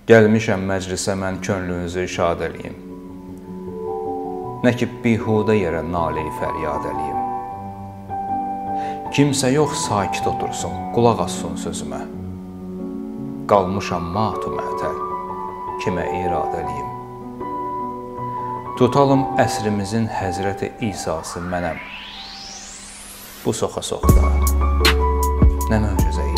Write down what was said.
Gəlmişəm məclisə mən könlünüzü şad eləyim. Nə ki bihudə yerə nalə-i fəryad eləyim. Kimsə yox sakit otursun, qulaq assın sözümə. Qalmışam matu məhtəl, kimə irad eləyim. Tutalım əsrimizin Həzrəti İsası mənəm. Bu soxa-soxda nə möcüzə